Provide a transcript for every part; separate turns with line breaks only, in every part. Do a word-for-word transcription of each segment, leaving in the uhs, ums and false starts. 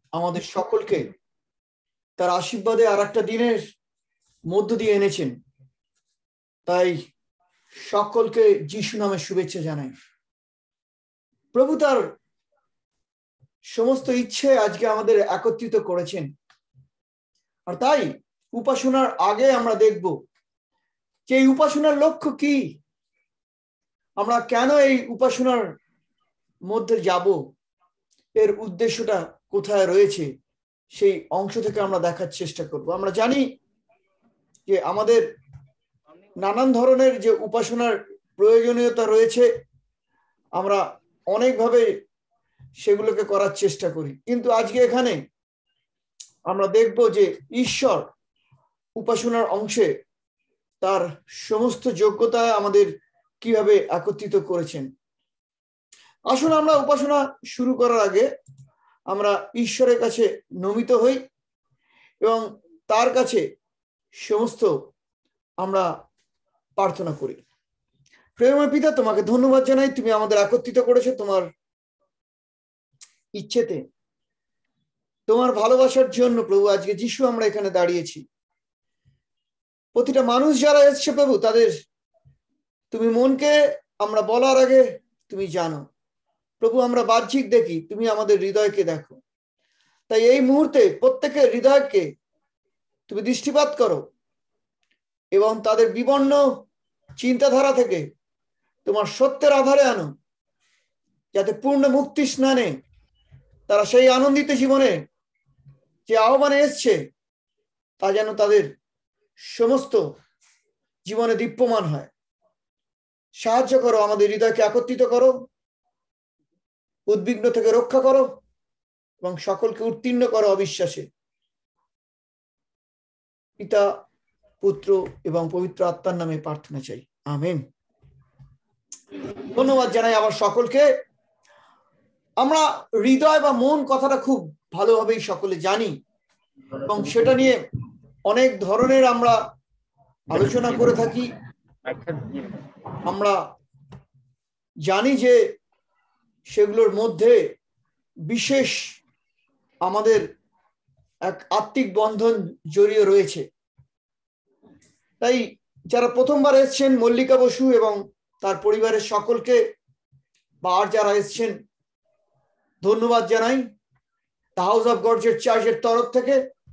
আমাদের সকলকে তার আশীর্বাদে আর একটা দিনের মধ্য দিয়ে এনেছেন। তাই সকলকে যিশু নামে শুভেচ্ছা জানাই। প্রভু তার সমস্ত ইচ্ছে আজকে আমাদের একত্রিত করেছেন, আর তাই উপাসনার আগে আমরা দেখব যে এই উপাসনার লক্ষ্য কি, আমরা কেন এই উপাসনার মধ্যে যাব, এর উদ্দেশ্যটা কোথায় রয়েছে, সেই অংশ থেকে আমরা দেখার চেষ্টা করব। আমরা জানি যে আমাদের নানান ধরনের যে উপাসনার প্রয়োজনীয়তা রয়েছে, আমরা অনেকভাবে সেগুলোকে করার চেষ্টা করি, কিন্তু আজকে এখানে আমরা দেখব যে ঈশ্বর উপাসনার অংশে তার সমস্ত যোগ্যতা আমাদের কিভাবে একত্রিত করেছেন। আসুন আমরা উপাসনা শুরু করার আগে আমরা ঈশ্বরের কাছে নমিত হই এবং তার কাছে সমস্ত আমরা প্রার্থনা করি। প্রেমময় পিতা, তোমাকে ধন্যবাদ জানাই, তুমি আমাদের একত্রিত করেছো তোমার ইচ্ছেতে, তোমার ভালোবাসার জন্য। প্রভু, আজকে যিশু আমরা এখানে দাঁড়িয়েছি, প্রতিটা মানুষ যারা এসছে প্রভু, তাদের তুমি মনকে আমরা বলার আগে তুমি জানো প্রভু। আমরা বাহ্যিক দেখি, তুমি আমাদের হৃদয়কে দেখো। তাই এই মুহূর্তে প্রত্যেকের হৃদয়কে তুমি দৃষ্টিপাত করো এবং তাদের বিবর্ণ চিন্তাধারা থেকে তোমার সত্যের আধারে আনো, যাতে পূর্ণ মুক্তি স্নানে তারা সেই আনন্দিত জীবনে যে আহ্বানে এসছে তা যেন তাদের সমস্ত জীবনে দীপ্যমান হয়। সাহায্য করো, আমাদের হৃদয়কে একত্রিত করো, উদ্বিগ্ন থেকে রক্ষা করো এবং সকলকে উত্তীর্ণ করো অবিশ্বাসে। পিতা, পুত্র এবং পবিত্র আত্মার নামে প্রার্থনা চাই, আমেন। ধন্যবাদ জানাই আবার সকলকে। আমরা হৃদয় বা মন কথাটা খুব ভালোভাবেই সকলে জানি এবং সেটা নিয়ে অনেক ধরনের আমরা আলোচনা করে থাকি। আমরা জানি যে সেগুলোর মধ্যে বিশেষ আমাদের এক আত্মিক বন্ধন জড়িয়ে রয়েছে। তাই যারা প্রথমবার এসছেন, মল্লিকা বসু এবং তার পরিবারের সকলকে, বা আর যারা এসছেন, ধন্যবাদ জানাই দ্য হাউস অফ গডের চার্চের তরফ থেকে।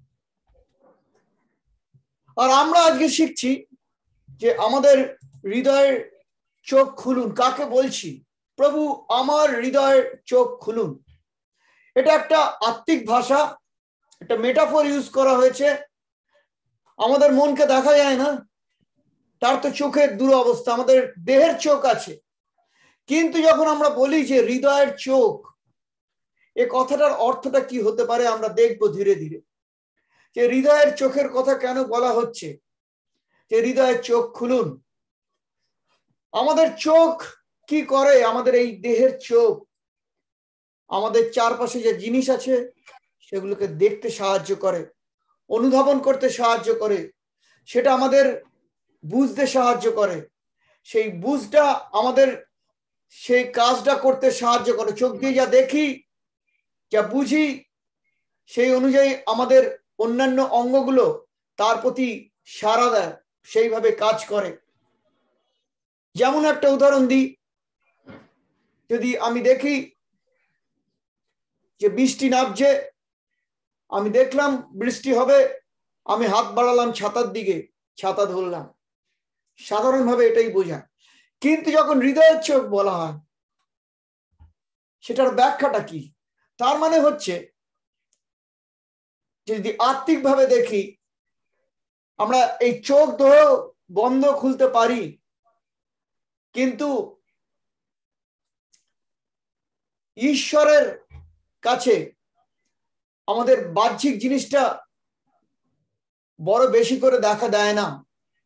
আর আমরা আজকে শিখছি যে আমাদের হৃদয়ের চোখ খুলুন। কাকে বলছি? প্রভু, আমার হৃদয়ের চোখ খুলুন। এটা একটা আত্মিক ভাষা, একটা মেটাফর ইউজ করা হয়েছে। আমাদের মনকে দেখা যায় না, তার তো চোখের দুরবস্থা, আমাদের দেহের চোখ আছে, কিন্তু যখন আমরা বলি যে হৃদয়ের চোখ, এ কথাটার অর্থটা কি হতে পারে আমরা দেখব ধীরে ধীরে। যে হৃদয়ের চোখের কথা কেন বলা হচ্ছে, যে হৃদয়ের চোখ খুলুন। আমাদের চোখ কি করে? আমাদের এই দেহের চোখ আমাদের চারপাশে যে জিনিস আছে সেগুলোকে দেখতে সাহায্য করে, অনুধাবন করতে সাহায্য করে, সেটা আমাদের বুঝতে সাহায্য করে, সেই বুঝটা আমাদের সেই কাজটা করতে সাহায্য করে। চোখ দিয়ে যা দেখি, যা বুঝি, সেই অনুযায়ী আমাদের অন্যান্য অঙ্গগুলো তার প্রতি সাড়া দেয়, সেইভাবে কাজ করে। যেমন একটা উদাহরণ দিই, যদি আমি দেখি যে বৃষ্টি নামছে, আমি দেখলাম বৃষ্টি হবে, আমি হাত বাড়ালাম ছাতার দিকে, ছাতা ধরলাম, সাধারণভাবে এটাই বোঝায়। কিন্তু যখন হৃদয়ের চোখ বলা হয়, সেটার ব্যাখ্যাটা কি? তার মানে হচ্ছে যদি আত্মিকভাবে দেখি, আমরা এই চোখ ধরেও বন্ধ খুলতে পারি, কিন্তু ঈশ্বরের কাছে আমাদের বাহ্যিক জিনিসটা বড় বেশি করে দেখা দেয় না,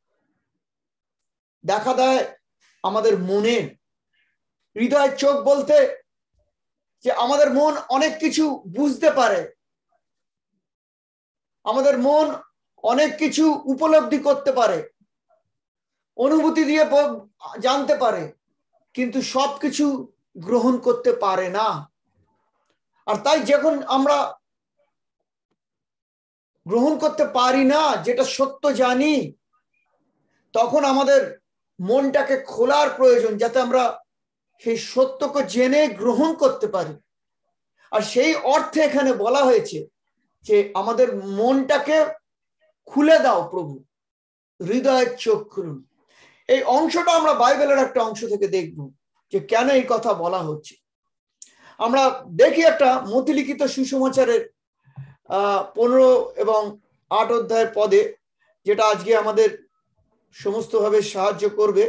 দেখা দেয় আমাদের মনের। হৃদয়ের চোখ বলতে যে আমাদের মন অনেক কিছু বুঝতে পারে, আমাদের মন অনেক কিছু উপলব্ধি করতে পারে, অনুভূতি দিয়ে জানতে পারে, কিন্তু সবকিছু গ্রহণ করতে পারে না। আর তাই যখন আমরা গ্রহণ করতে পারি না, যেটা সত্য জানি, তখন আমাদের মনটাকে খোলার প্রয়োজন, যাতে আমরা সেই সত্যকে জেনে গ্রহণ করতে পারি। আর সেই অর্থে এখানে বলা হয়েছে যে আমাদের মনটাকে খুলে দাও প্রভু, হৃদয়ের চোখ খুলুন। এই অংশটা আমরা বাইবেলের একটা অংশ থেকে দেখব যে কেন এই কথা বলা হচ্ছে। আমরা দেখি একটা মতিলিখিত সুসমাচারের আহ পনেরো এবং আট অধ্যায়ের পদে, যেটা আজকে আমাদের সমস্ত ভাবে সাহায্য করবে।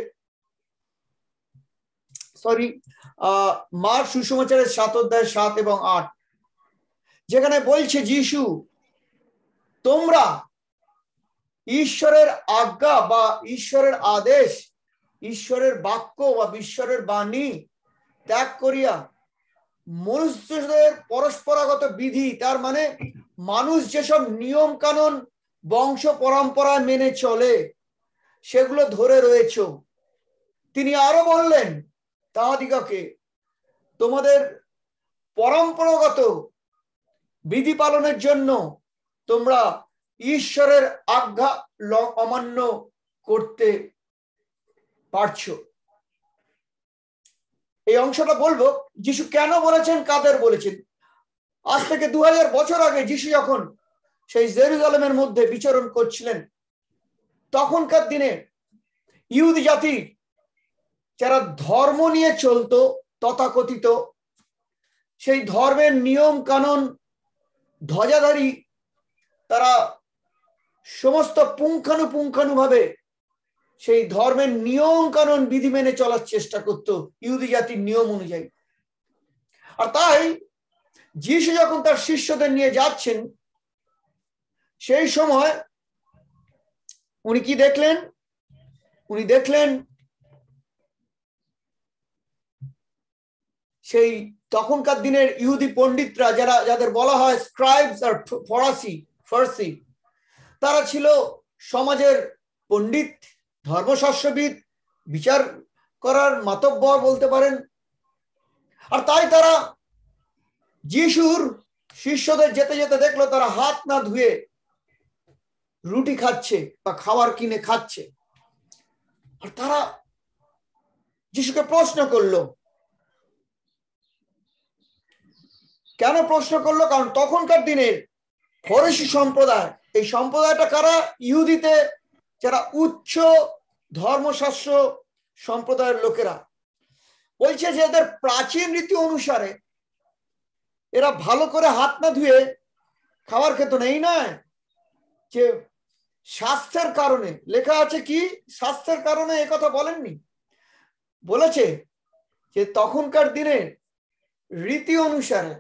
সরি, আহ মার্ক সুসমাচারের সাত অধ্যায় সাত এবং আট, যেখানে বলছে যিশু, তোমরা ঈশ্বরের আজ্ঞা বা ঈশ্বরের আদেশ, ঈশ্বরের বাক্য বা ঈশ্বরের বাণী ত্যাগ করিয়া মনুষ্যদের পরস্পরাগত বিধি, তার মানে মানুষ যেসব নিয়ম কানুন বংশ পরম্পরা মেনে চলে সেগুলো ধরে রয়েছ। তিনি আরো বললেন তাহাদিগকে, তোমাদের পরম্পরাগত বিধি পালনের জন্য তোমরা ঈশ্বরের আজ্ঞা অমান্য করতে পারছো। এই অংশটা বলবো যিশু কেন বলেছেন, কাদের বলেছেন। আজ থেকে দু হাজার বছর আগে যিশু যখন সেই জেরুজালেমের মধ্যে বিচরণ করছিলেন, তখনকার দিনে ইহুদি জাতি যারা ধর্ম নিয়ে চলতো, তথাকথিত সেই ধর্মের নিয়ম কানুন ধ্বজাধারী, তারা সমস্ত পুঙ্খানুপুঙ্খানুভাবে সেই ধর্মের নিয়ম কানুন বিধি মেনে চলার চেষ্টা করত ইহুদি জাতির নিয়ম অনুযায়ী। আর তাই যিশু যখন তার শিষ্যদের নিয়ে যাচ্ছেন, সেই সময় উনি কি দেখলেন? উনি দেখলেন সেই তখনকার দিনের ইহুদি পণ্ডিতরা, যারা যাদের বলা হয় স্ক্রাইবস আর ফরাসি ফার্সি, তারা ছিল সমাজের পণ্ডিত, ধর্মশাস্ত্রবিদ, বিচার করার মাতব্বর বলতে পারেন। আর তাই তারা যিশুর শিষ্যদের যেতে যেতে দেখলো তারা হাত না ধুয়ে রুটি খাচ্ছে বা খাবার কিনে খাচ্ছে। আর তারা যিশুকে প্রশ্ন করলো। কেন প্রশ্ন করলো? কারণ তখনকার দিনের ফরিসি সম্প্রদায়, এই সম্প্রদায়টা কারা? ইহুদিতে যারা উচ্চ ধর্মশাস্ত্র সম্প্রদায়ের লোকেরা। বলছে যে এদের প্রাচীন রীতি অনুসারে এরা ভালো করে হাত না ধুয়ে খাবার খেত না। এই নয় যে স্বাস্থ্যের কারণে, লেখা আছে কি স্বাস্থ্যের কারণে, একথা বলেননি। বলেছে যে তখনকার দিনে রীতি অনুসারে,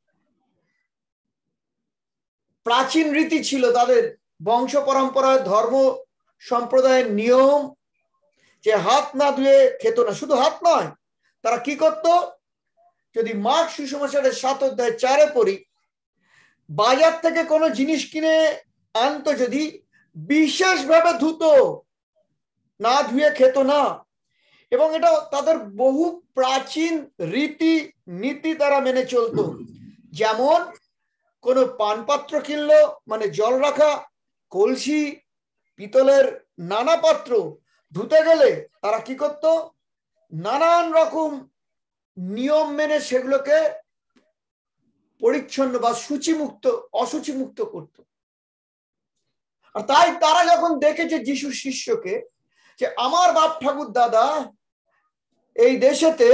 প্রাচীন রীতি ছিল তাদের বংশ পরম্পরায় ধর্ম সম্প্রদায়ের নিয়ম, যে হাত না ধুয়ে খেত না। শুধু হাত নয়, তারা কি করত? যদি মার্ক সুসমাচারের সাত অধ্যায় চারে পড়ি, বাজার থেকে কোনো জিনিস কিনে আনতো, যদি বিশেষভাবে ধুতো, না ধুয়ে খেত না। এবং এটা তাদের বহু প্রাচীন রীতি নীতি তারা মেনে চলতো। যেমন কোনো পানপাত্র কিনলো, মানে জল রাখা কলসি, পিতলের নানা পাত্র ধুতে গেলে তারা কি করত? নানান রকম নিয়ম মেনে সেগুলোকে পরিচ্ছন্ন বা সূচিমুক্ত, অসুচিমুক্ত করত। আর তাই তারা যখন দেখেছে যিশুর শিষ্যকে, যে আমার বাপ ঠাকুর দাদা এই দেশেতে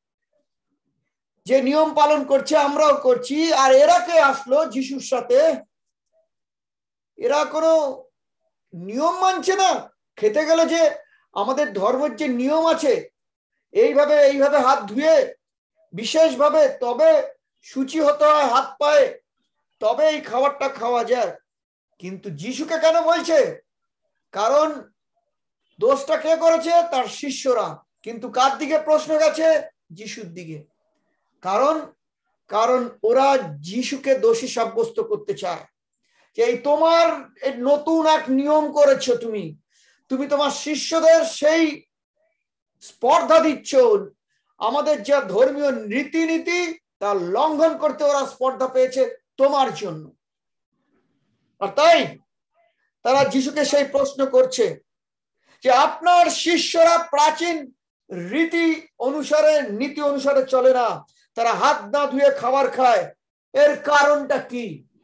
যে নিয়ম পালন করছে আমরাও করছি, আর এরা কে আসলো যিশুর সাথে, এরা কোনো নিয়ম মানছে না। খেতে গেলে যে আমাদের ধর্মের যে নিয়ম আছে, এইভাবে এইভাবে হাত ধুয়ে বিশেষভাবে তবে শুচি হতে হয় হাত পায়ে, তবে এই খাবারটা খাওয়া যায়। কিন্তু যিশুকে কেন বলছে? কারণ দোষটা কে করেছে? তার শিষ্যরা। কিন্তু কার দিকে প্রশ্ন গেছে? যিশুর দিকে। কারণ কারণ ওরা যিশুকে দোষী সাব্যস্ত করতে চায়, যে এই তোমার নতুন এক নিয়ম করেছো, তুমি তুমি তোমার শিষ্যদের সেই স্পর্ধা দিচ্ছ, আমাদের যা ধর্মীয় রীতিনীতি তা লঙ্ঘন করতে ওরা স্পর্ধা পেয়েছে তোমার জন্য। আর তাই তারা যিশুকে সেই প্রশ্ন করছে যে আপনার শিষ্যরা প্রাচীন রীতি অনুসারে নীতি অনুসারে চলে না, তারা হাত না ধুয়ে খাবার খায়, এর কারণটা কি?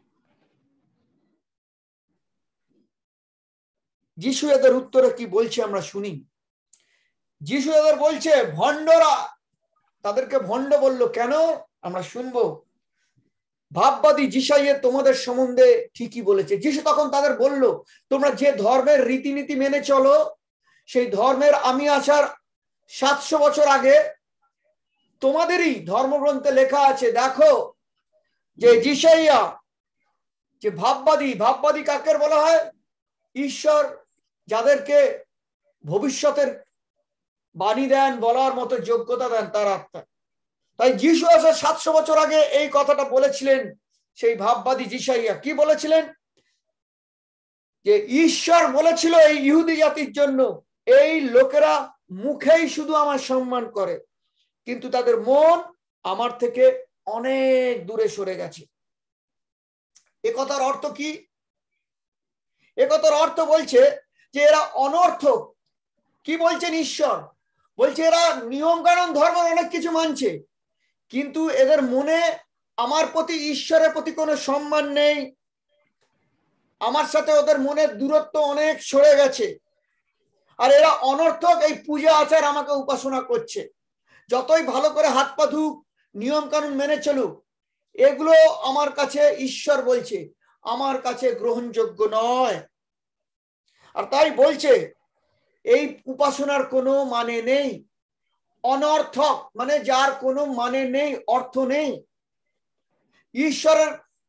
যিশু এদের উত্তরে কি বলছে আমরা শুনি। যিশু এদের বলছে ভণ্ডরা, তাদেরকে ভণ্ড বললো কেন আমরা শুনবো। ভাববাদী যিশাইয়া তোমাদের সম্বন্ধে ঠিকই বলেছে। যিশু তখন তাদের বলল তোমরা যে ধর্মের রীতিনীতি মেনে চলো, সেই ধর্মের আমি আসার সাতশো বছর আগে তোমাদেরই ধর্মগ্রন্থে লেখা আছে। দেখো যে যিশাইয়া যে ভাববাদী, ভাববাদী কাকে বলা হয়? ঈশ্বর যাদেরকে ভবিষ্যতের বাণী দেন, বলার মতো যোগ্যতা দেন তার আত্মা। তাই যিশু আসার সাতশো বছর আগে এই কথাটা বলেছিলেন। সেই ভাববাদী যিশাইয়া কি বলেছিলেন? যে ঈশ্বর বলেছিল এই ইহুদি জাতির জন্য, এই লোকেরা মুখেই শুধু আমার সম্মান করে, কিন্তু তাদের মন আমার থেকে অনেক দূরে সরে গেছে। এ কথার অর্থ কি? এ কথার অর্থ বলছে যে এরা অনর্থক। কি বলছেন ঈশ্বর? বলছে এরা নিয়ম কানুন ধর্ম অনেক কিছু মানছে, কিন্তু এদের মনে আমার প্রতি, ঈশ্বরের প্রতি কোনো সম্মান নেই। আমার সাথে ওদের মনের দূরত্ব অনেক সরে গেছে। আর এরা অনর্থক, এই পূজা আচার আমাকে উপাসনা করছে। যতই ভালো করে হাত পা ধুক, নিয়ম কানুন মেনে চলুক, এগুলো আমার কাছে, ঈশ্বর বলছে, আমার কাছে গ্রহণযোগ্য নয়। আর তাই বলছে এই উপাসনার কোনো মানে নেই। অনর্থক মানে যার কোনো মানে নেই, অর্থ নেই ঈশ্বরের।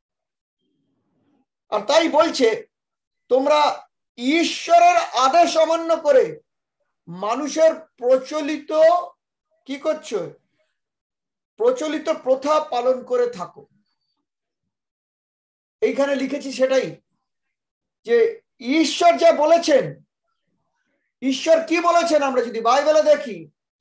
আর তাই বলছে তোমরা ঈশ্বরের আদেশ অমান্য করে মানুষের প্রচলিত কি করছো? প্রচলিত প্রথা পালন করে থাকো। এইখানে লিখেছি সেটাই, যে ঈশ্বর যা বলেছেন, ঈশ্বর কি বলেছেন আমরা যদি বাইবেলে দেখি,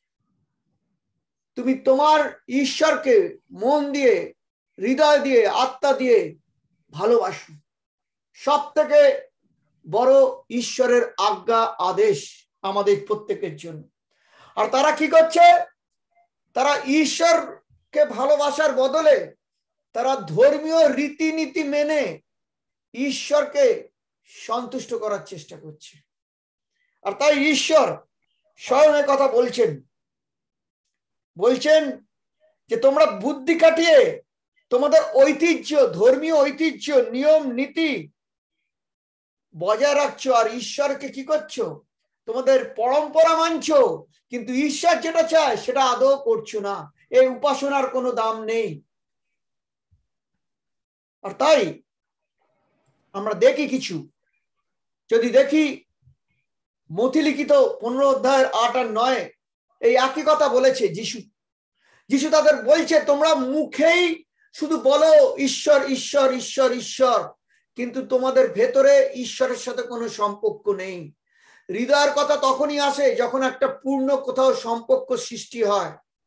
তুমি তোমার ঈশ্বরকে মন দিয়ে, হৃদয় দিয়ে, আত্মা দিয়ে ভালোবাসো। সব থেকে বড় ঈশ্বরের আজ্ঞা, আদেশ আমাদের প্রত্যেকের জন্য। আর তারা কি করছে? তারা ঈশ্বরকে ভালোবাসার বদলে তারা ধর্মীয় রীতিনীতি মেনে ঈশ্বরকে সন্তুষ্ট করার চেষ্টা করছে। আর তাই ঈশ্বর স্বয়ং কথা বলছেন, বলছেন যে তোমরা বুদ্ধি কাটিয়ে তোমাদের ঐতিহ্য, ধর্মীয় ঐতিহ্য, নিয়ম নীতি বজায় রাখছো, আর ঈশ্বরকে কি করছো? তোমাদের পরম্পরা মানছো, কিন্তু ঈশ্বর যেটা চায় সেটা আদৌ করছো না। এই উপাসনার কোনো দাম নেই। আর তাই আমরা দেখি কিছু, যদি দেখি মথি লিখিত পনেরো অধ্যায়ের আট আর নয়, এই একই কথা বলেছে যিশু। যিশু তাদের বলছে তোমরা মুখেই শুধু বলো ঈশ্বর ঈশ্বর ঈশ্বর ঈশ্বর, কিন্তু তোমাদের ভেতরে ঈশ্বরের সাথে কোনো সম্পর্ক নেই। হৃদয়ের কথা তখনই আসে যখন একটা পূর্ণ কোথাও সম্পর্ক সৃষ্টি হয়।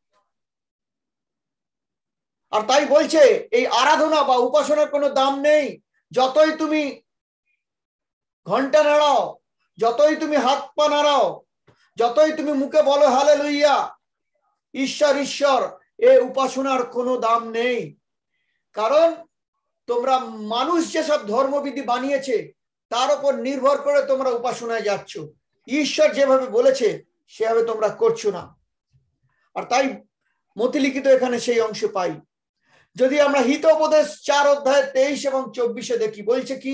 আর তাই বলছে এই আরাধনা বা উপাসনার কোনো দাম নেই। যতই তুমি ঘন্টা নাড়াও, যতই তুমি হাত পা নাড়াও, যতই তুমি মুখে বলো হালেলুইয়া, ঈশ্বর ঈশ্বর, এ উপাসনার কোনো দাম নেই। কারণ তোমরা মানুষ যেসব ধর্মবিধি বানিয়েছে তার উপর নির্ভর করে তোমরা উপাসনায় যাচ্ছ। ঈশ্বর যেভাবে বলেছে সেভাবে তোমরা করছো না। আর তাই মতি লিখিত এখানে সেই অংশ পাই। যদি আমরা হিতোপদেশ চার অধ্যায় তেইশ এবং চব্বিশে দেখি, বলছে কি?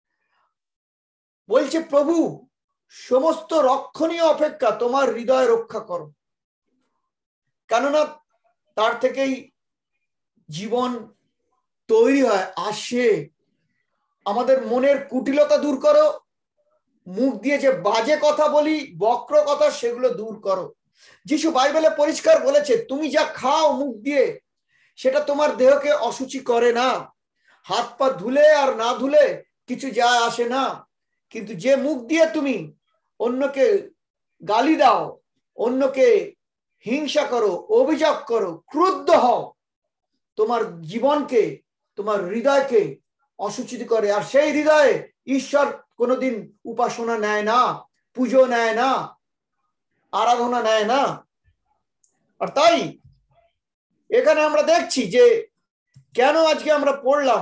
বলছে প্রভু সমস্ত রক্ষণীয় অপেক্ষা তোমার হৃদয় রক্ষা করো, কেননা তার থেকেই জীবন তৈরি হয়, আসে। আমাদের মনের কুটিলতা দূর করো, মুখ দিয়ে যে বাজে কথা বলি, বক্র কথা, সেগুলো দূর করো। যিশু বাইবেলে পরিষ্কার বলেছে তুমি যা খাও মুখ দিয়ে সেটা তোমার দেহকে অসুচি করে না। হাত পা ধুলে আর না ধুলে কিছু যায় আসে না, কিন্তু যে মুখ দিয়ে তুমি অন্যকে গালি দাও, অন্যকে হিংসা করো, অভিযোগ করো, ক্রুদ্ধ হও, তোমার জীবনকে, তোমার হৃদয়কে অসুচিত করে, আর সেই হৃদয়ে ঈশ্বর কোনোদিন উপাসনা নেয় না, পুজো নেয় না, আরাধনা নেয় না। আর তাই এখানে আমরা দেখছি যে কেন আজকে আমরা পড়লাম,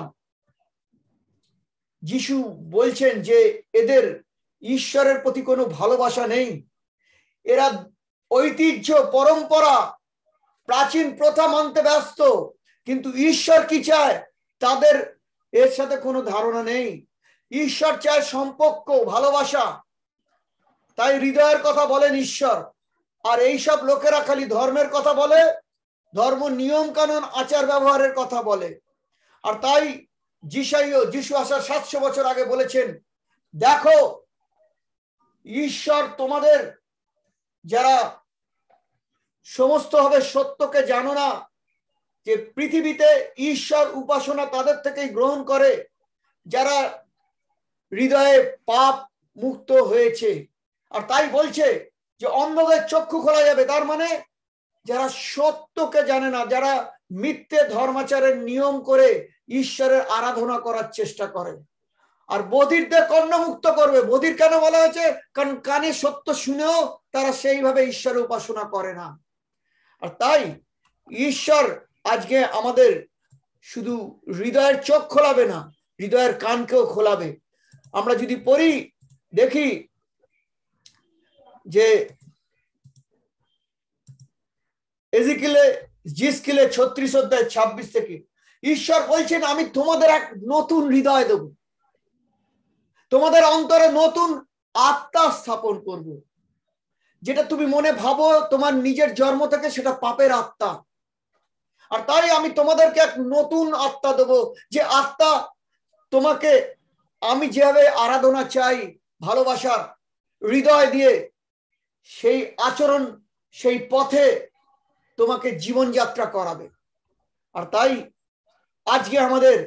যিশু বলছেন যে এদের ঈশ্বরের প্রতি কোনো ভালোবাসা নেই, এরা ঐতিহ্য, পরম্পরা, প্রাচীন প্রথা মানতে ব্যস্ত, কিন্তু ঈশ্বর কি চায় তাদের এর সাথে কোনো ধারণা নেই। ঈশ্বর চায় সম্পর্ক, ভালোবাসা। তাই হৃদয়ের কথা বলেন ঈশ্বর, আর এইসব লোকেরা খালি ধর্মের কথা বলে, ধর্ম, নিয়ম কানুন, আচার ব্যবহারের কথা বলে। আর তাই যিশাইও যিশু আসার সাতশো বছর আগে বলেছেন, দেখো ঈশ্বর তোমাদের যারা সমস্ত ভাবে সত্যকে জানো না, যে পৃথিবীতে ঈশ্বর উপাসনা তাদের থেকেই গ্রহণ করে যারা হৃদয়ে পাপ মুক্ত হয়েছে। আর তাই বলছে যে অন্ধদের চক্ষু খোলা যাবে, তার মানে যারা সত্যকে জানে না, যারা মিথ্যে ধর্মাচারের নিয়ম করে ঈশ্বরের আরাধনা করার চেষ্টা করে। আর বধিরদের কর্ণমুক্ত করবে। বধির কেন বলা হয়েছে? কারণ কানে সত্য শুনেও তারা সেইভাবে ঈশ্বরের উপাসনা করে না। আর তাই ঈশ্বর আজকে আমাদের শুধু হৃদয়ের চোখ খোলাবে না, হৃদয়ের কানকেও খোলাবে। আমরা যদি পড়ি, দেখি যে এজিকিলে জিসকিলে ছত্রিশ অধ্যায় ছাব্বিশ থেকে ঈশ্বর বলছেন, আমি তোমাদের এক নতুন হৃদয় দেব, তোমাদের অন্তরে নতুন আত্মা স্থাপন করব। যেটা তুমি মনে ভাবো তোমার নিজের জন্ম থেকে, সেটা পাপের আত্মা। আর তাই আমি তোমাদেরকে এক নতুন আত্মা দেব, যে আত্মা তোমাকে আমি যেভাবে আরাধনা চাই, ভালোবাসার হৃদয় দিয়ে সেই আচরণ, সেই পথে তোমাকে জীবনযাত্রা করাবে। আর তাই আজকে আমাদের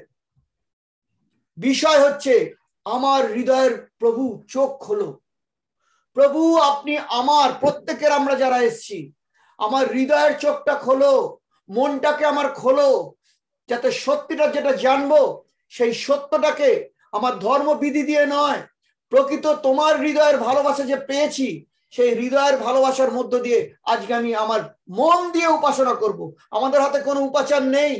বিষয় হচ্ছে, আমার হৃদয়ের প্রভু চোখ খোলো। প্রভু আপনি আমার, প্রত্যেকের আমরা যারা এসছি, আমার হৃদয়ের চোখটা খোলো, মনটাকে আমার খোলো, যাতে সত্যিটা যেটা জানবো সেই সত্যটাকে আমার ধর্মবিধি দিয়ে নয়, প্রকৃত তোমার হৃদয়ের ভালোবাসা যে পেয়েছি, সেই হৃদয়ের ভালোবাসার মধ্য দিয়ে আজকে আমি আমার মন দিয়ে উপাসনা করব। আমাদের হাতে কোনো উপাচার নেই,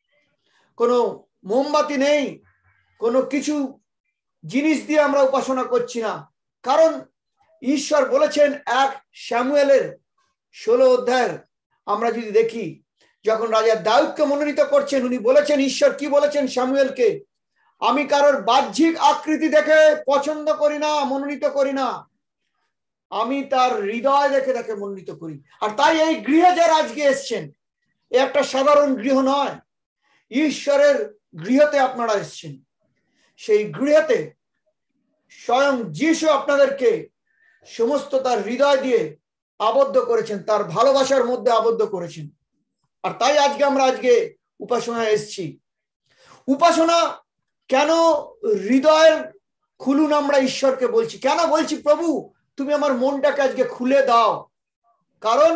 কোনো মোমবাতি নেই, কোনো কিছু জিনিস দিয়ে আমরা উপাসনা করছি না। কারণ ঈশ্বর বলেছেন এক স্যামুয়েলের ষোলো অধ্যায়ের আমরা যদি দেখি, যখন রাজা দাউদকে মনোনীত করছেন, উনি বলেছেন, ঈশ্বর কি বলেছেন স্যামুয়েলকে, আমি কারোর বাহ্যিক আকৃতি দেখে পছন্দ করি না, মনোনীত করি না, আমি তার হৃদয় দেখে তাকে মনোনীত করি। আর তাই এই গৃহে যারা আজকে এসছেন, এ একটা সাধারণ গৃহ নয়, ঈশ্বরের গৃহতে আপনারা এসছেন। সেই গৃহতে স্বয়ং যিশু আপনাদেরকে সমস্ত তার হৃদয় দিয়ে আবদ্ধ করেছেন, তার ভালোবাসার মধ্যে আবদ্ধ করেছেন। আর তাই আজকে আমরা আজকে উপাসনায় এসছি। উপাসনা কেন? হৃদয়ের খুলুন আমরা ঈশ্বরকে বলছি। কেন বলছি, প্রভু তুমি আমার মনটাকে আজকে খুলে দাও? কারণ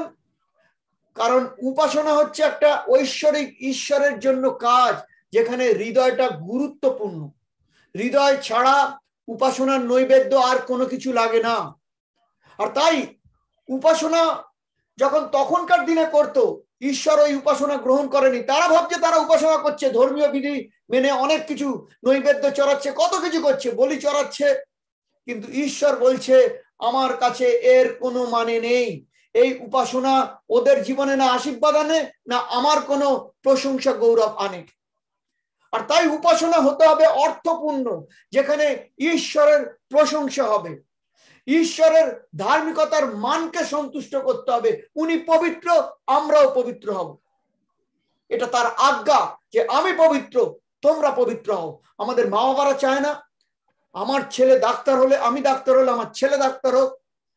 কারণ উপাসনা হচ্ছে একটা ঐশ্বরিক ঈশ্বরের জন্য কাজ, যেখানে হৃদয়টা গুরুত্বপূর্ণ। হৃদয় ছাড়া উপাসনার নৈবেদ্য আর কোনো কিছু লাগে না। আর তাই উপাসনা যখন তখনকার দিনে করতো, ঈশ্বর ওই উপাসনা গ্রহণ করেনি। তারা ভাবছে তারা উপাসনা করছে, ধর্মীয় বিধি মেনে অনেক কিছু নৈবেদ্য চড়াচ্ছে, কত কিছু করছে, বলি চড়াচ্ছে, কিন্তু ঈশ্বর বলছে আমার কাছে এর কোনো মানে নেই। এই উপাসনা ওদের জীবনে না আশীর্বাদ আনে, না আমার কোনো প্রশংসা গৌরব আনে। আর তাই উপাসনা হতে হবে অর্থপূর্ণ, যেখানে ঈশ্বরের প্রশংসা হবে, ঈশ্বরের ধার্মিকতার মানকে সন্তুষ্ট করতে হবে। উনি পবিত্র, আমরাও পবিত্র হব। এটা তার আজ্ঞা যে আমি পবিত্র, তোমরা পবিত্র হও। আমাদের মা বাবারা চায় না আমার ছেলে ডাক্তার হলে, আমি ডাক্তার হলে আমার ছেলে ডাক্তার হোক।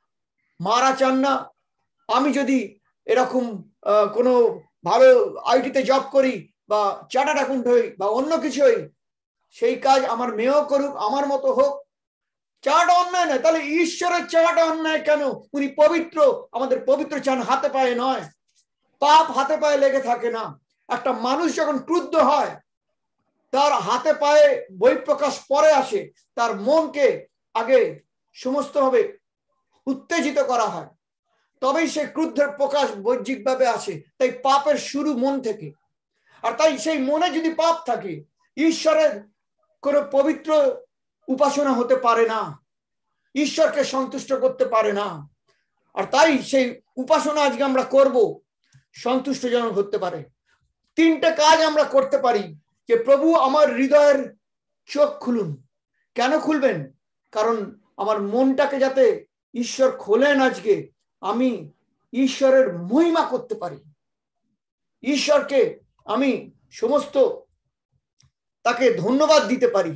মারা চান না আমি যদি এরকম কোনো ভালো আইটিতে জব করি বা চার্টার্ড অ্যাকাউন্ট হই বা অন্য কিছু হই, সেই কাজ আমার মেয়েও করুক, আমার মতো হোক। চাওয়াটা অন্যায় নয়, তাহলে ঈশ্বরের চাওয়াটা অন্যায় কেন? উনি পবিত্র, আমাদের পবিত্র চান হাতে পায়ে নয়। পাপ হাতে পায়ে লেগে থাকে না। একটা মানুষ যখন ক্রুদ্ধ হয়, তার হাতে পায়ে বহিঃপ্রকাশ পরে আসে, তার মনকে আগে সমস্তভাবে উত্তেজিত করা হয়, তবেই সে ক্রুদ্ধের প্রকাশ বৈজ্ঞিকভাবে আসে। তাই পাপের শুরু মন থেকে। আর তাই সেই মনে যদি পাপ থাকে, ঈশ্বরের কোনো পবিত্র উপাসনা হতে পারে না, ঈশ্বরকে সন্তুষ্ট করতে পারে না। আর তাই সেই উপাসনা আজকে আমরা করব সন্তুষ্টজনক হতে পারে। তিনটে কাজ আমরা করতে পারি, যে প্রভু আমার হৃদয়ের চোখ খুলুন। কেন খুলবেন? কারণ আমার মনটাকে যাতে ঈশ্বর খোলেন, আজকে আমি ঈশ্বরের মহিমা করতে পারি, ঈশ্বরকে আমি সমস্ত তাকে ধন্যবাদ দিতে পারি।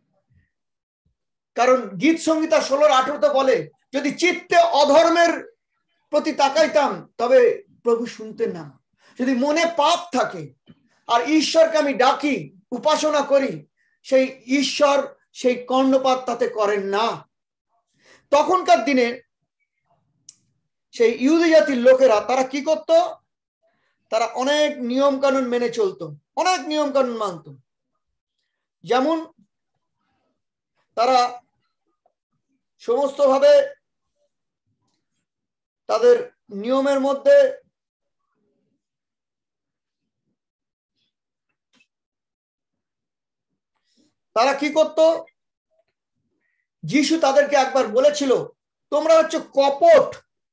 কারণ গীত সংহিতা ষোলোর আঠেরোতে বলে, যদি চিত্তে অধর্মের প্রতি তাকাইতাম তবে প্রভু শুনতেন না। যদি মনে পাপ থাকে আর ঈশ্বরকে আমি ডাকি, উপাসনা করি, সেই ঈশ্বর সেই কর্ণপাত তাতে করেন না। তখনকার দিনে সেই ইহুদি জাতির লোকেরা তারা কি করত? তারা অনেক নিয়ম কানুন মেনে চলতো, অনেক নিয়ম কানুন মানত। যেমন তারা সমস্ত ভাবে তাদের নিয়মের মধ্যে তারা কি করত? যিশু তাদেরকে একবার বলেছিল, তোমরা হচ্ছে কপট,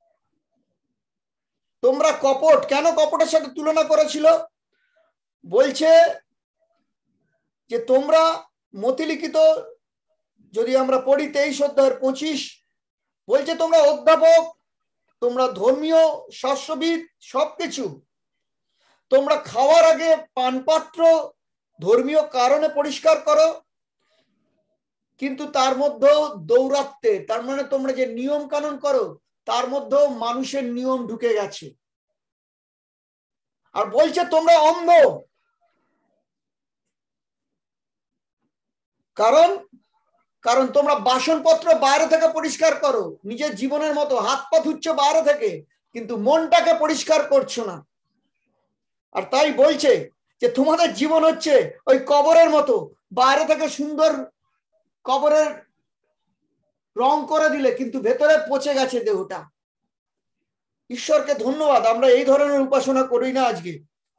তোমরা কপট। কেন কপটের সাথে তুলনা করেছিল? বলছে যে তোমরা মতিলিখিত যদি আমরা পড়ি তেইশ অধ্যায়ের পঁচিশ, বলছে তোমরা অধ্যাপক, তোমরা ধর্মীয় শাস্ত্রবিদ, সবকিছু তোমরা খাওয়ার আগে পানপাত্র ধর্মীয় কারণে পরিষ্কার করো, কিন্তু তার মধ্যেও দৌরাত্মে, তার মানে তোমরা যে নিয়ম কানুন করো তার মধ্যেও মানুষের নিয়ম ঢুকে গেছে। আর বলছে তোমরা অন্ধ, কারণ কারণ তোমরা বাসনপত্র বাইরে থেকে পরিষ্কার করো, নিজের জীবনের মতো হাত পা ধুচ্ছ বাইরে থেকে, কিন্তু মনটাকে পরিষ্কার করছো না। আর তাই বলছে যে তোমাদের জীবন হচ্ছে ওই কবরের মতো, বাইরে থেকে সুন্দর কবরের রং করে দিলে কিন্তু ভেতরে পচে গেছে দেহটা। ঈশ্বরকে ধন্যবাদ, আমরা এই ধরনের উপাসনা করি না। আজকে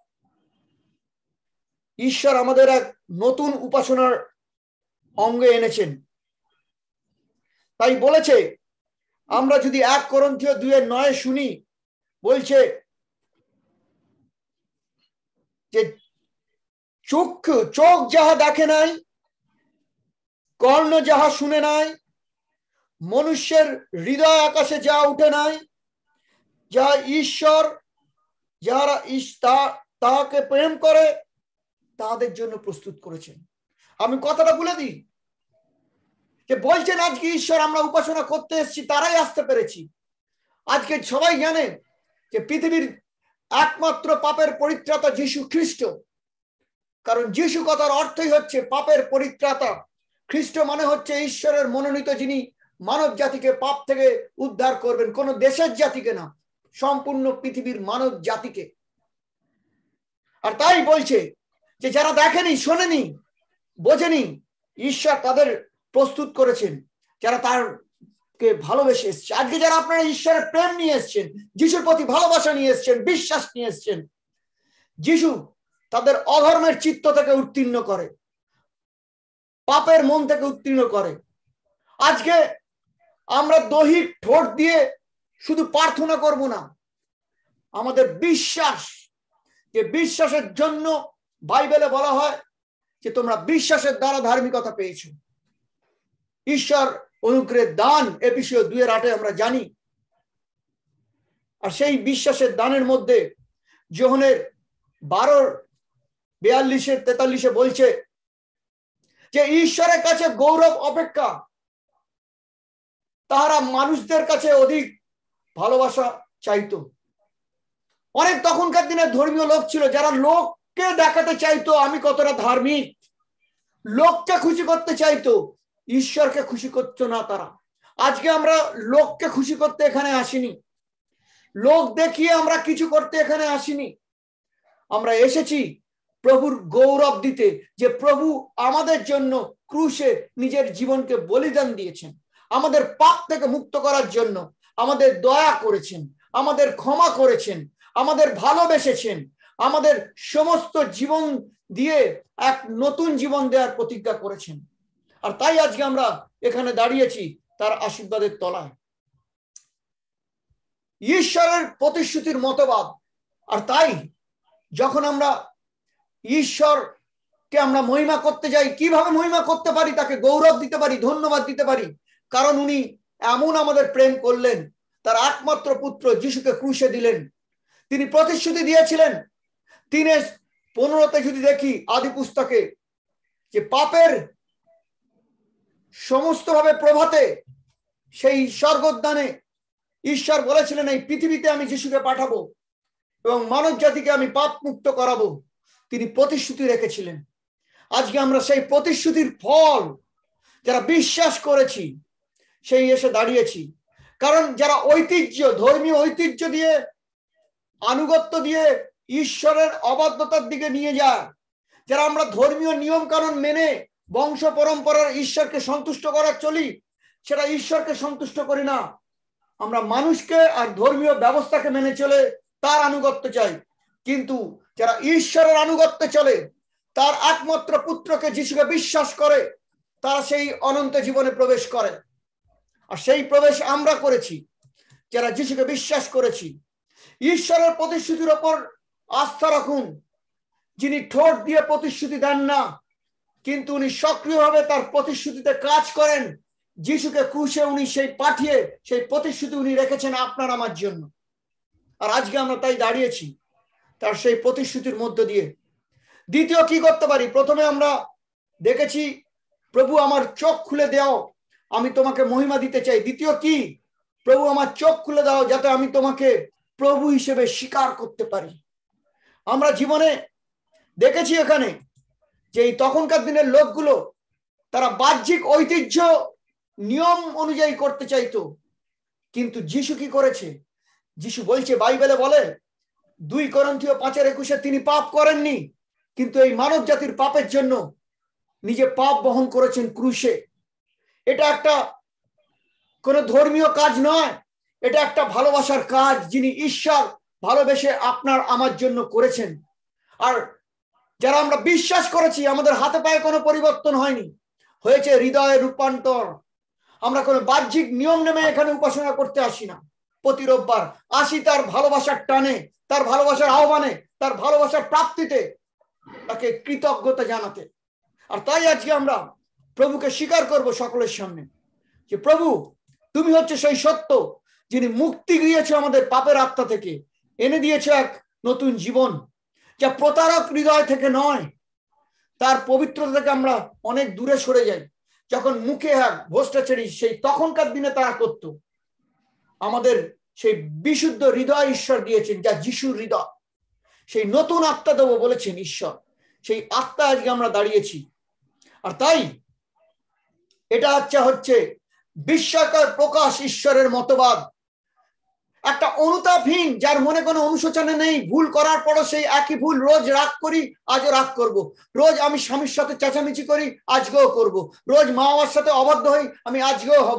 ঈশ্বর আমাদের এক নতুন উপাসনার অঙ্গে এনেছেন। তাই বলেছে, আমরা যদি এক করন্থীয় দুইয়ের নয় শুনি, বলছে যে চক্ষু চোখ যাহা দেখে নাই, কর্ণ যাহা শুনে নাই, মনুষ্যের হৃদয় আকাশে যা উঠে নাই, যাহা ঈশ্বর যাহারা তাহাকে প্রেম করে তাদের জন্য প্রস্তুত করেছেন। আমি কথাটা বলে দিই, যে বলছেন আজকে ঈশ্বর আমরা উপাসনা করতে এসেছি, তারাই আসতে পেরেছি। আজকে সবাই জানে যে পৃথিবীর একমাত্র পাপের পরিত্রাতা যীশু খ্রিস্ট। কারণ যীশু কথার অর্থই হচ্ছে পাপের পরিত্রাতা। খ্রিস্ট মানে হচ্ছে ঈশ্বরের মনোনীত, যিনি মানব জাতিকে পাপ থেকে উদ্ধার করবেন। কোন দেশের জাতিকে না, সম্পূর্ণ পৃথিবীর মানব জাতিকে। আর তাই বলছে যে যারা দেখেনি, শোনেনি, বোঝেনি, ঈশ্বর তাদের প্রস্তুত করেছেন, যারা তারকে ভালোবেসে এসছে। আজকে যারা আপনারা ঈশ্বরের প্রেম নিয়ে এসছেন, যিশুর প্রতি ভালোবাসা নিয়ে এসছেন, বিশ্বাস নিয়ে এসছেন, যিশু তাদের অধর্মের চিত্ত থেকে উত্তীর্ণ করে, পাপের মন থেকে উত্তীর্ণ করে। আজকে আমরা দৈহিক ঠোঁট দিয়ে শুধু প্রার্থনা করব না, আমাদের বিশ্বাস, যে বিশ্বাসের জন্য বাইবেলে বলা হয় যে তোমরা বিশ্বাসের দ্বারা ধার্মিকতা পেয়েছো। ঈশ্বর অনুগ্রহের দান এফেসীয় দুই এর আটে আমরা জানি। আর সেই বিশ্বাসের দানের মধ্যে যোহনের বারোর বিয়াল্লিশের তেতাল্লিশে বলছে যে ঈশ্বরের কাছে গৌরব অপেক্ষা তাহারা মানুষদের কাছে অধিক ভালোবাসা চাইতো। অনেক তখনকার দিনে ধর্মীয় লোক ছিল যারা লোককে দেখাতে চাইতো আমি কতটা ধার্মিক, লোককে খুশি করতে চাইতো, ঈশ্বরকে খুশি করতো না তারা। আজকে আমরা লোককে খুশি করতে এখানে আসিনি, লোক দেখিয়ে আমরা কিছু করতে এখানে আসিনি। আমরা এসেছি প্রভুর গৌরব দিতে, যে প্রভু আমাদের জন্য ক্রুশে নিজের জীবনকে বলিদান দিয়েছেন, আমাদের পাপ থেকে মুক্ত করার জন্য আমাদের দয়া করেছেন, আমাদের ক্ষমা করেছেন, আমাদের ভালোবেসেছেন, আমাদের সমস্ত জীবন দিয়ে এক নতুন জীবন দেওয়ার প্রতিজ্ঞা করেছেন। আর তাই আজকে আমরা এখানে দাঁড়িয়েছি তার আশীর্বাদের তলায়। ঈশ্বরের প্রতিশ্রুতির মতবাদ। আর তাই যখন আমরা ঈশ্বরকে আমরা মহিমা করতে যাই, কিভাবে মহিমা করতে পারি, তাকে গৌরব দিতে পারি, ধন্যবাদ দিতে পারি, কারণ উনি এমন আমাদের প্রেম করলেন, তার একমাত্র পুত্র যিশুকে ক্রুশে দিলেন। তিনি প্রতিশ্রুতি দিয়েছিলেন তিন পনেরোতে যদি দেখি আদি পুস্তকে, যে পাপের সমস্ত ভাবে প্রভাতে সেই স্বর্গোদ্যানে ঈশ্বর বলেছিলেন, এই পৃথিবীতে আমি যিশুকে পাঠাবো এবং মানব জাতিকে আমি পাপ মুক্ত করাবো। তিনি প্রতিশ্রুতি রেখেছিলেন। আজকে আমরা সেই প্রতিশ্রুতির ফল যারা বিশ্বাস করেছি সেই এসে দাঁড়িয়েছি। কারণ যারা ঐতিহ্য, ধর্মীয় ঐতিহ্য দিয়ে, আনুগত্য দিয়ে ঈশ্বরের অবাধ্যতার দিকে নিয়ে যায়, যারা আমরা ধর্মীয় নিয়ম কানুন মেনে বংশ পরম্পরার ঈশ্বরকে সন্তুষ্ট করার চলি, সেটা ঈশ্বরকে সন্তুষ্ট করি না। আমরা মানুষকে আর ধর্মীয় ব্যবস্থাকে মেনে চলে তার আনুগত্য চাই। কিন্তু যারা ঈশ্বরের আনুগত্যে চলে, তার একমাত্র পুত্রকে যিশুকে বিশ্বাস করে, তারা সেই অনন্ত জীবনে প্রবেশ করে। আর সেই প্রবেশ আমরা করেছি যারা যিশুকে বিশ্বাস করেছি। ঈশ্বরের প্রতিশ্রুতির ওপর আস্থা রাখুন, যিনি ঠোঁট দিয়ে প্রতিশ্রুতি দেন না, কিন্তু উনি সক্রিয়ভাবে তার প্রতিশ্রুতিতে কাজ করেন। যিশুকে ক্রুশে উনি সেই পাঠিয়ে সেই প্রতিশ্রুতি উনি রেখেছেন আপনার আমার জন্য। আর আজকে আমরা তাই দাঁড়িয়েছি তার সেই প্রতিশ্রুতির মধ্য দিয়ে। দ্বিতীয় কি করতে পারি? প্রথমে আমরা দেখেছি, প্রভু আমার চোখ খুলে দাও, আমি তোমাকে মহিমা দিতে চাই। দ্বিতীয় কি? প্রভু আমার চোখ খুলে দাও যাতে আমি তোমাকে প্রভু হিসেবে স্বীকার করতে পারি। আমরা জীবনে দেখেছি এখানে যে এই তখনকার দিনের লোকগুলো তারা বাহ্যিক ঐতিহ্য নিয়ম অনুযায়ী করতে চাইতো, কিন্তু যিশু কি করেছে? যিশু বলছে, বাইবেলে বলে দুই করিন্থীয় পাঁচের একুশে, তিনি পাপ করেননি, কিন্তু এই মানব জাতির পাপের জন্য নিজে পাপ বহন করেছেন ক্রুশে। এটা একটা কোন ধর্মীয় কাজ নয়, এটা একটা ভালোবাসার কাজ, যিনি ঈশ্বর ভালোবেসে আপনার আমার জন্য করেছেন। আর যারা আমরা বিশ্বাস করেছি, আমাদের হাতে পায়ে কোনো পরিবর্তন হয়নি, হয়েছে হৃদয়ের রূপান্তর। আমরা কোনো বাহ্যিক নিয়ম নেমে এখানে উপাসনা করতে আসি না। প্রতি রোববার আসি তার ভালোবাসার টানে, তার ভালোবাসার আহ্বানে, তার ভালোবাসার প্রাপ্তিতে, তাকে কৃতজ্ঞতা জানাতে। আর তাই আজকে আমরা প্রভুকে স্বীকার করব সকলের সামনে যে প্রভু, তুমি হচ্ছে সেই সত্য, যিনি মুক্তি দিয়েছে আমাদের পাপের আত্মা থেকে, এনে দিয়েছে এক নতুন জীবন, যা প্রতারক হৃদয় থেকে নয়। তার পবিত্রতা থেকে আমরা অনেক দূরে সরে যাই। যখন মুখে এক ভ্রষ্টাচারী সেই তখনকার দিনে তারা করত, আমাদের সেই বিশুদ্ধ হৃদয় ঈশ্বর দিয়েছেন, যা যিশুর হৃদয়। সেই নতুন আত্মা দেবো বলেছেন ঈশ্বর, সেই আত্মা আজকে আমরা দাঁড়িয়েছি। আর তাই এটা হচ্ছে হচ্ছে বিস্ময়কর প্রকাশ ঈশ্বরের মতবাদ। একটা অনুতাপহীন, যার মনে কোনো অনুশোচনা নেই, ভুল করার পরও সেই একই ভুল, রোজ রাগ করি, আজও রাগ করব। রোজ আমি স্বামীর সাথে চেঁচামেচি করি, আজকেও করব। রোজ মা বাবার সাথে অবাধ্য হই, আমি আজকেও হব।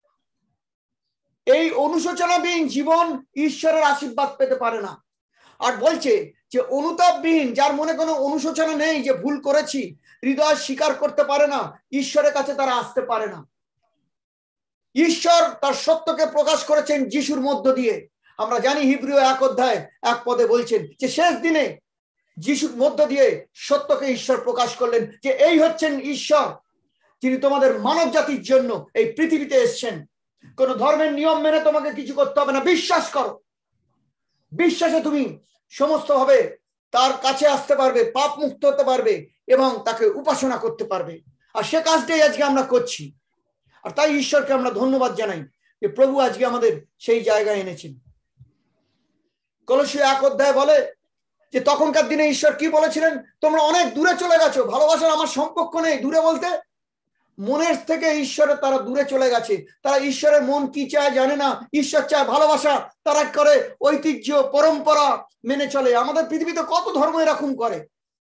এই অনুশোচনাবিহীন জীবন ঈশ্বরের আশীর্বাদ পেতে পারে না। আর বলছে যে অনুতাপবিহীন, যার মনে কোনো অনুশোচনা নেই, যে ভুল করেছি, হৃদয় স্বীকার করতে পারে না, ঈশ্বরের কাছে তারা আসতে পারে না। ঈশ্বর তার সত্যকে প্রকাশ করেছেন যিশুর মধ্য দিয়ে। আমরা জানি হিব্রু এক অধ্যায় এক পদে বলছেন যে শেষ দিনে যিশুর মধ্য দিয়ে সত্যকে ঈশ্বর প্রকাশ করলেন, যে এই হচ্ছেন ঈশ্বর, যিনি তোমাদের মানব জাতির জন্য এই পৃথিবীতে এসেছেন। কোন ধর্মের নিয়ম মেনে তোমাকে কিছু করতে হবে না, বিশ্বাস করো। বিশ্বাসে তুমি সমস্ত ভাবে তার কাছে আসতে পারবে, পাপ মুক্ত হতে পারবে এবং তাকে উপাসনা করতে পারবে। আর সে কাজটাই আজকে আমরা করছি। আর তাই ঈশ্বরকে আমরা ধন্যবাদ জানাই যে প্রভু আজকে আমাদের সেই জায়গায় এনেছেন। কলসীয় এক অধ্যায় বলে যে তখনকার দিনে ঈশ্বর কি বলেছিলেন, তোমরা অনেক দূরে চলে গেছো, ভালোবাসার আমার সম্পর্ক নেই। দূরে বলতে মনের থেকে ঈশ্বরের তারা দূরে চলে গেছে। তারা ঈশ্বরের মন কি চায় জানে না। ঈশ্বর চায় ভালোবাসা, তারা করে ঐতিহ্য পরম্পরা মেনে চলে। আমাদের পৃথিবীতে কত ধর্ম এরকম করে,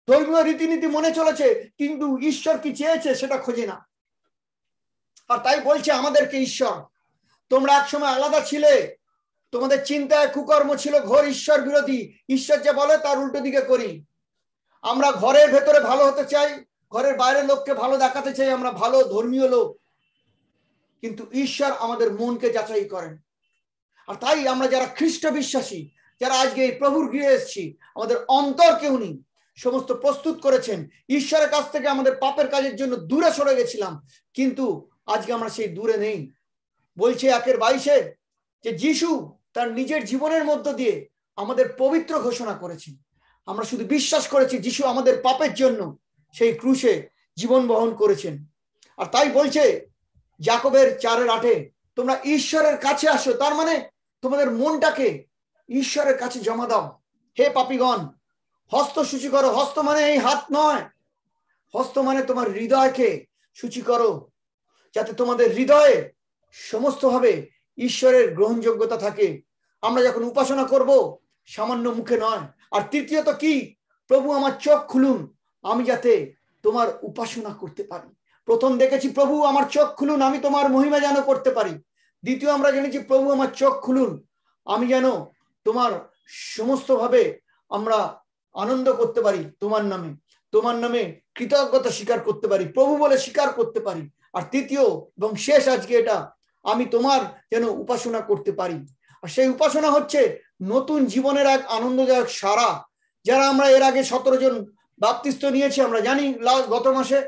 ধর্মীয় রীতিনীতি মনে চলেছে, কিন্তু ঈশ্বর কি চেয়েছে সেটা খোঁজে না। আর তাই বলছে আমাদেরকে ঈশ্বর, তোমরা একসময় আলাদা ছিলে, তোমাদের চিন্তায় কুকর্ম ছিল ঘোর ঈশ্বর বিরোধী, ঈশ্বর যা বলে তার উল্টো দিকে করি। আমরা ঘরের ভেতরে ভালো হতে চাই, ঘরের বাইরের লোককে ভালো দেখাতে চাই, আমরা ভালো ধর্মীয় লোক, কিন্তু ঈশ্বর আমাদের মনকে যাচাই করেন। আর তাই আমরা যারা খ্রিস্ট বিশ্বাসী, যারা আজকে এই প্রভুর গৃহে এসেছি, আমাদের অন্তরকে উনি সমস্ত প্রস্তুত করেছেন। ঈশ্বরের কাছ থেকে আমাদের পাপের কাজের জন্য দূরে সরে গেছিলাম, কিন্তু আজকে আমরা সেই দূরে নেই। বলছে একের বাইশে যে যিশু তার নিজের জীবনের মধ্য দিয়ে আমাদের পবিত্র ঘোষণা করেছেন। আমরা শুধু বিশ্বাস করেছি যিশু আমাদের পাপের জন্য সেই ক্রুশে জীবন বহন করেছেন। আর তাই বলছে যাকবের চারের আটে, তোমরা ঈশ্বরের কাছে আসো, তার মানে তোমাদের মনটাকে ঈশ্বরের কাছে জমা দাও। হে পাপীগণ, হস্ত শুচি করো। হস্ত মানে এই হাত নয়, হস্ত মানে তোমার হৃদয়কে শুচি করো, যাতে তোমাদের হৃদয়ে সমস্ত ভাবে ঈশ্বরের গ্রহণযোগ্যতা থাকে। আমরা যখন উপাসনা করব, সামান্য মুখে নয়। আর তৃতীয়ত কি? প্রভু আমার চোখ খুলুন, আমি যাতে তোমার উপাসনা করতে পারি। প্রথম দেখেছি প্রভু আমার চোখ খুলুন, আমি তোমার মহিমা যেন করতে পারি। দ্বিতীয় আমরা জেনেছি প্রভু আমার চোখ খুলুন, আমি যেন তোমার সমস্ত ভাবে আমরা আনন্দ করতে পারি তোমার নামে, তোমার নামে কৃতজ্ঞতা স্বীকার করতে পারি, প্রভু বলে স্বীকার করতে পারি। আর তৃতীয় এবং শেষ আজকে এটা, আমি তোমার যেন উপাসনা করতে পারি। আর সেই উপাসনা হচ্ছে নতুন জীবনের এক আনন্দদায়ক সারা। যারা আমরা এর আগে সতেরো জন বাপ্তিস্ম নিয়েছি, আমরা জানি লাস্ট গত মাসে,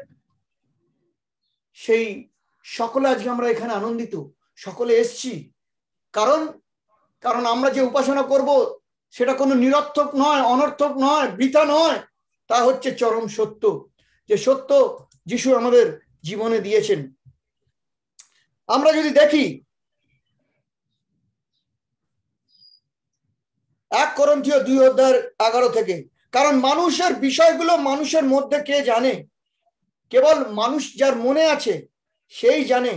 সেই সকলে আজকে আমরা এখানে আনন্দিত, সকলে এসছি। কারণ কারণ আমরা যে উপাসনা করব সেটা কোনো নিরর্থক নয়, অনর্থক নয়, বৃথা নয়। তা হচ্ছে চরম সত্য, যে সত্য যিশু আমাদের জীবনে দিয়েছেন। আমরা যদি দেখি এক করন্থীয় দুই অধ্যায় এগারো থেকে, কারণ মানুষের বিষয়গুলো মানুষের মধ্যে কে জানে? কেবল মানুষ যার মনে আছে সেই জানে।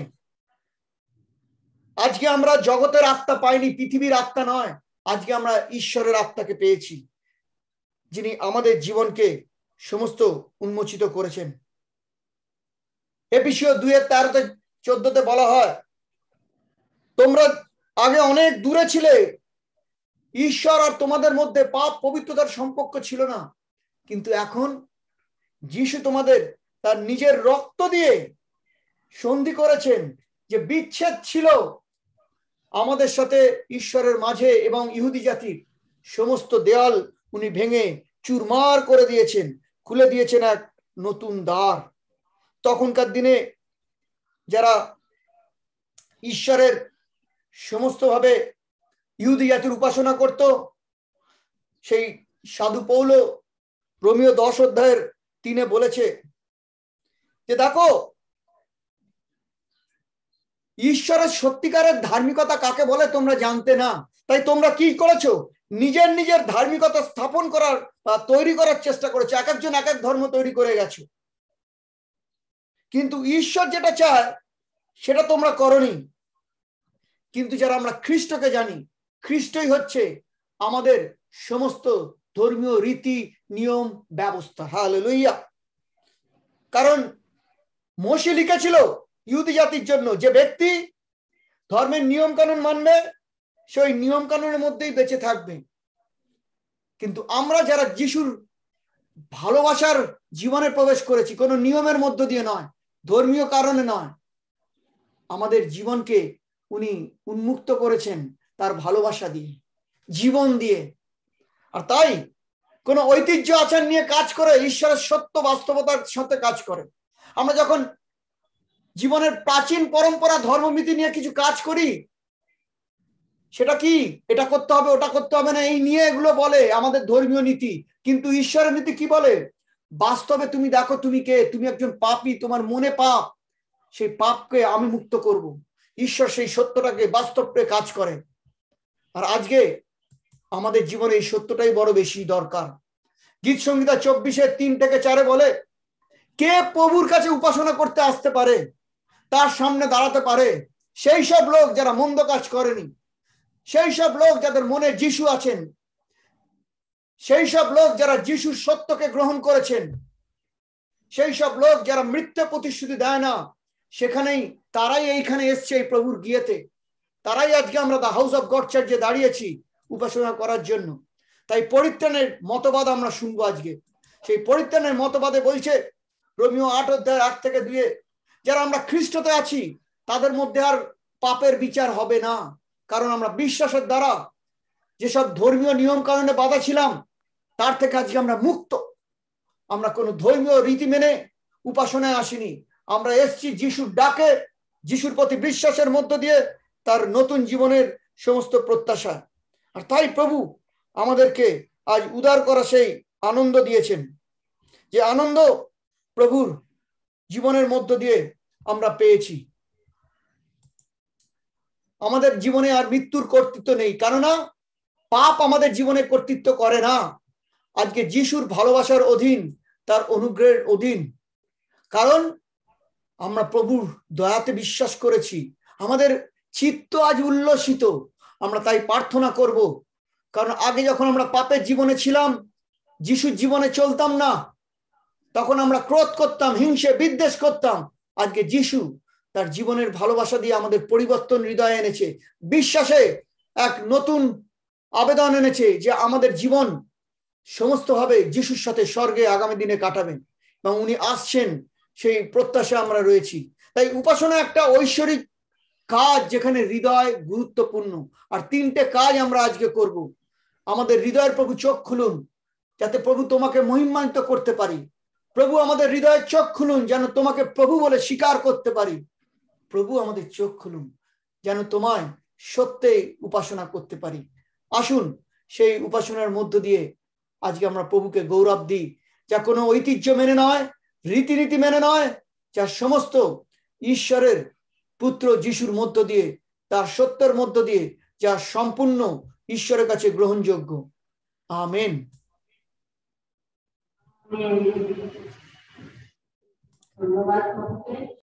আজকে আমরা জগতের আত্মা পাইনি, পৃথিবীর আত্মা নয়, আজকে আমরা ঈশ্বরের আত্মাকে পেয়েছি, যিনি আমাদের জীবনকে সমস্ত উন্মোচিত করেছেন। এফেসীয় দুই এর তেরোতে চোদ্দতে বলা হয়, তোমরা আগে অনেক দূরে ছিলে, ঈশ্বর আর তোমাদের মধ্যে পাপ পবিত্রতার সম্পর্ক ছিল না, কিন্তু এখন যিশু তোমাদের তার নিজের রক্ত দিয়ে সন্ধি করেছেন। যে বিচ্ছেদ ছিল আমাদের সাথে ঈশ্বরের মাঝে এবং ইহুদি জাতির, সমস্ত দেয়াল উনি ভেঙে চুরমার করে দিয়েছেন, খুলে দিয়েছেন এক নতুন দ্বার। তখনকার দিনে যারা ঈশ্বরের সমস্ত ভাবে ইহুদি জাতির উপাসনা করত, সেই সাধু পৌল রোমীয় দশ অধ্যায়ের তিনে বলেছে যে দেখো, ঈশ্বরের সত্যিকারের ধার্মিকতা কাকে বলে তোমরা জানতে না, তাই তোমরা কি করেছো? নিজের নিজের ধার্মিকতা স্থাপন করার বা তৈরি করার চেষ্টা করেছো। এক একজন এক এক ধর্ম তৈরি করে গেছো, কিন্তু ঈশ্বর যেটা চায় সেটা তোমরা করনি। কিন্তু যারা আমরা খ্রিস্টকে জানি, খ্রিস্টই হচ্ছে আমাদের সমস্ত ধর্মীয় রীতি নিয়ম ব্যবস্থা। হালেলুয়া। কারণ মোশে লিখেছিল ইহুদি জাতির জন্য, যে ব্যক্তি ধর্মের নিয়ম কানুন মানবে সেই নিয়ম কানুনের মধ্যেই বেঁচে থাকবে। কিন্তু আমরা যারা যিশুর ভালোবাসার জীবনে প্রবেশ করেছি, কোনো নিয়মের মধ্য দিয়ে নয়, ধর্মীয় কারণে নয়, আমাদের জীবনকে উনি উন্মুক্ত করেছেন তার ভালোবাসা দিয়ে, জীবন দিয়ে। আর তাই কোনো ঐতিহ্য আচার নিয়ে কাজ করে ঈশ্বরের সত্য বাস্তবতার সাথে কাজ করে। আমরা যখন জীবনের প্রাচীন পরম্পরা ধর্মনীতি নিয়ে কিছু কাজ করি, সেটা কি এটা করতে হবে ওটা করতে হবে না এই নিয়ে এগুলো বলে আমাদের ধর্মীয় নীতি, কিন্তু ঈশ্বরের নীতি কি বলে? বাস্তবে তুমি দেখো তুমি কে, তুমি একজন পাপী, তোমার মনে পাপ, সেই পাপকে আমি মুক্ত করব। ঈশ্বর সেই সত্যটাকে বাস্তবে কাজ করে। আর আজকে আমাদের জীবনে এই সত্যটাই বড় বেশি দরকার। গীত সংহিতা চব্বিশের তিন থেকে চারে বলে, কে প্রভুর কাছে উপাসনা করতে আসতে পারে, তার সামনে দাঁড়াতে পারে? সেই সব লোক যারা মন্দ কাজ করেনি, সেই সব লোক যাদের মনে যিশু আছেন, সেই সব লোক যারা যিশুর সত্যকে গ্রহণ করেছেন, সেই সব লোক যারা মিথ্যা প্রতিশ্রুতি দেয় না, সেখানেই তারাই এইখানে এসছে এই প্রভুর গিয়েতে। তারাই আজকে আমরা দ্য হাউস অফ গড চার্চে দাঁড়িয়েছি উপাসনা করার জন্য। তাই পরিত্রাণের মতবাদ আমরা শুনবো আজকে। সেই পরিত্রাণের মতবাদে বলছে রোমিও আট অধ্যায় এক থেকে দুয়ে, যারা আমরা খ্রিস্টতে আছি তাদের মধ্যে আর পাপের বিচার হবে না, কারণ আমরা বিশ্বাসের দ্বারা যেসব ধর্মীয় নিয়ম কানুনে বাধা ছিলাম তার থেকে আজকে আমরা মুক্ত। আমরা কোনো ধর্মীয় রীতি মেনে উপাসনায় আসিনি, আমরা এসছি যিশুর ডাকে, যিশুর প্রতি বিশ্বাসের মধ্য দিয়ে তার নতুন জীবনের সমস্ত প্রত্যাশা। আর তাই প্রভু আমাদেরকে আজ উদার করা সেই আনন্দ দিয়েছেন, যে আনন্দ প্রভুর জীবনের মধ্য দিয়ে আমরা পেয়েছি। আমাদের জীবনে আর মৃত্যুর কর্তৃত্ব নেই, কেননা পাপ আমাদের জীবনে কর্তৃত্ব করে না। আজকে যিশুর ভালোবাসার অধীন, তার অনুগ্রহের অধীন, কারণ আমরা প্রভুর দয়াতে বিশ্বাস করেছি। আমাদের চিত্ত আজ উল্লসিত। আমরা তাই প্রার্থনা করব, কারণ আগে যখন আমরা পাপের জীবনে ছিলাম, যিশুর জীবনে চলতাম না, তখন আমরা ক্রোধ করতাম, হিংসে বিদ্বেষ করতাম। আজকে যিশু তার জীবনের ভালোবাসা দিয়ে আমাদের পরিবর্তন হৃদয়ে এনেছে, বিশ্বাসে এক নতুন আবেদন এনেছে যে আমাদের জীবন সমস্তভাবে যিশুর সাথে স্বর্গে আগামী দিনে কাটাবেন, এবং উনি আসছেন, সেই প্রত্যাশা আমরা রয়েছি। তাই উপাসনা একটা ঐশ্বরিক কাজ যেখানে হৃদয় গুরুত্বপূর্ণ। আর তিনটে কাজ আমরা আজকে করব। আমাদের হৃদয়ের প্রভু চোখ খুলুন, যাতে প্রভু তোমাকে মহিমান্বিত করতে পারি। প্রভু আমাদের হৃদয়ের চোখ খুলুন, যেন তোমাকে প্রভু বলে স্বীকার করতে পারি। প্রভু আমাদের চোখ খুলুন, যেন তোমায় সত্যে উপাসনা করতে পারি। আসুন সেই উপাসনার মধ্য দিয়ে আজকে আমরা প্রভুকে গৌরব দিই, যা কোনো ঐতিহ্য মেনে নয়, রীতিনীতি মেনে নয়, যা সমস্ত ঈশ্বরের পুত্র যিশুর মধ্য দিয়ে, তার সত্যের মধ্য দিয়ে, যা সম্পূর্ণ ঈশ্বরের কাছে গ্রহণযোগ্য। আমেন।
ধন্যবাদ।